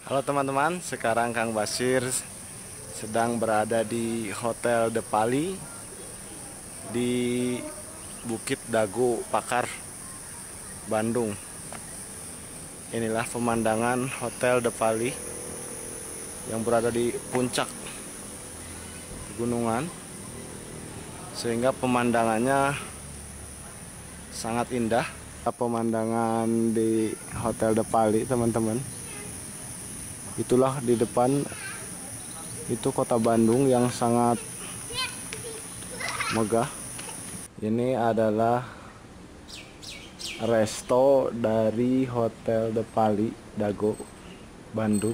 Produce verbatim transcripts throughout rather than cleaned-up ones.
Halo teman-teman, sekarang Kang Basir sedang berada di Hotel De Pali di Bukit Dago, Pakar, Bandung. Inilah pemandangan Hotel De Pali yang berada di puncak gunungan, sehingga pemandangannya sangat indah. Pemandangan di Hotel De Pali, teman-teman. Itulah di depan itu kota Bandung yang sangat megah. Ini adalah resto dari Hotel De Pali Dago, Bandung.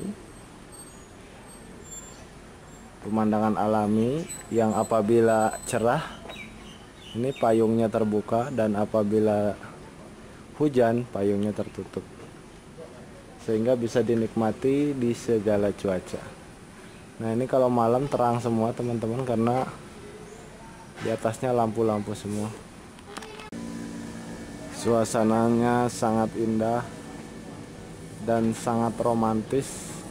Pemandangan alami yang apabila cerah ini payungnya terbuka, dan apabila hujan payungnya tertutup, sehingga bisa dinikmati di segala cuaca. Nah, ini kalau malam terang semua teman-teman, karena di atasnya lampu-lampu semua. Suasananya sangat indah dan sangat romantis.